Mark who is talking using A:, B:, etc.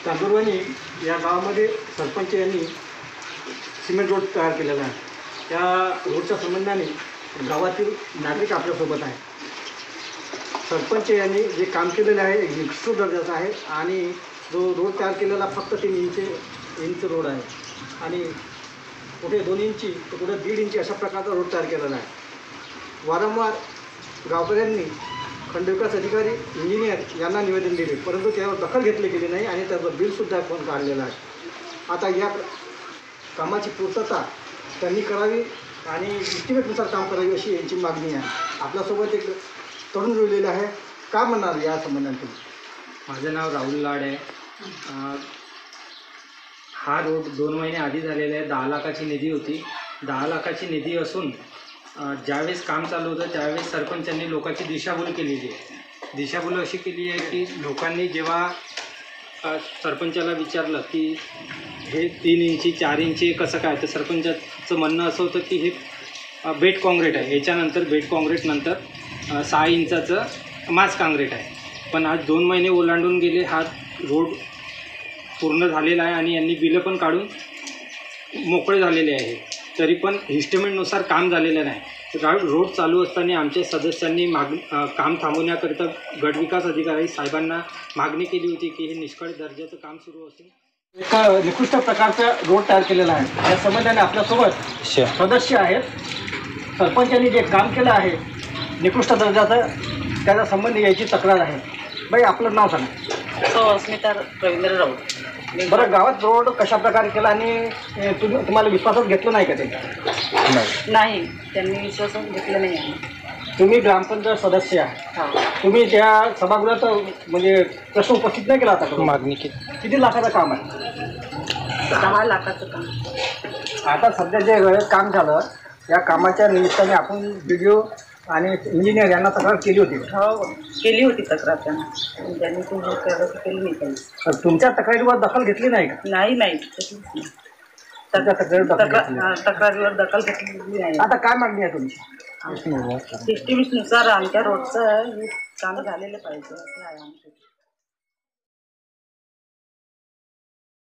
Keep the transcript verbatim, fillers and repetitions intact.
A: चांदूरवाणी या गावामध्ये सरपंच यांनी सिमेंट रोड तयार केलेला आहे. त्या रोडच्या संबंधाने गावातील नागरिक आपल्यासोबत आहे. सरपंच यांनी जे काम केलेलं आहे एक निकृष्ट दर्जाचं आहे आणि जो रोड तयार केलेला फक्त तीन इंच इंच रोड आहे आणि कुठे दोन इंची तर कुठे दीड इंची अशा प्रकारचा रोड तयार केलेला आहे. वारंवार गावकऱ्यांनी खंडविकास अधिकारी इंजिनियर यांना निवेदन दिले, परंतु त्यावर दखल घेतली गेली नाही आणि त्याचं बिलसुद्धा पण काढलेलं आहे. आता या कामाची पूर्तता त्यांनी करावी आणि इस्टिमेटनुसार काम करावी अशी यांची मागणी आहे. आपल्यासोबत एक तरुण जुळलेलं आहे, काय म्हणणार या संबंधात?
B: माझं नाव राहुल लाड आहे. हा रोड दोन महिने आधी झालेला आहे. दहा लाखाची निधी होती. दहा लाखाची निधी असून ज्यावेळेस काम चालू होतं त्यावेळेस सरपंचांनी लोकांची दिशाभूल केलेली आहे. दिशाभूल अशी केली आहे की लोकांनी जेव्हा सरपंचाला विचारलं की हे तीन इंची चार इंची कसं काय, तर सरपंचाचं म्हणणं असं होतं की हे बेट काँक्रीट आहे, याच्यानंतर बेट काँक्रीटनंतर सहा इंचाचं मास काँक्रीट आहे. पण आज दोन महिने ओलांडून गेले, हा रोड पूर्ण झालेला आहे आणि यांनी बिलं पण काढून मोकळे झालेले आहे. तरी पण इस्टिमेटनुसार काम झालेलं नाही. रोड चालू असताना आमच्या सदस्यांनी माग काम थांबवण्याकरिता गटविकास अधिकारी साहेबांना मागणी केली होती की हे निष्काळजी दर्जाचं काम सुरू असून
A: एक निकृष्ट प्रकारचा रोड तयार केलेला आहे. या संबंधाने आपल्यासोबत सदस्य आहेत. सरपंचांनी जे काम केलं आहे निकृष्ट दर्जाचं, त्याच्या संबंधी याची तक्रार आहे. बाई, आपलं नाव सांगा.
C: सो अस्मिता रवींद्र राऊत.
A: बरं, गावात रोड कशा प्रकारे केला आणि तुम्ही तुम्हाला विश्वासात घेतलं नाही का ते?
C: नाही, त्यांनी विश्वासात घेतलं नाही आहे.
A: तुम्ही ग्रामपंचायत सदस्य आहे, तुम्ही त्या सभागृहात म्हणजे प्रश्न उपस्थित नाही केला आता?
B: मागणी केली.
A: किती लाखाचं काम आहे?
C: दहा लाखाचं काम.
A: आता सध्या जे वेळेत काम झालं या कामाच्या निमित्ताने आपण व्हिडिओ आणि इंजिनियर यांना तक्रार केली होती.
C: हो, केली होती तक्रार त्यांना, त्यांनी तुम्ही केली नाही काही.
A: तुमच्या तक्रारीवर दखल घेतली नाही का?
C: नाही नाही
A: त्याच्या तक्रारीवर दखल घेतली.
C: तक्रारीवर दखल घेतली नाही.
A: आता काय मागणी आहे तुमची?
C: एस्टिमेटनुसार आमच्या रोडचं काम झालेलं पाहिजे असं आहे आमचं.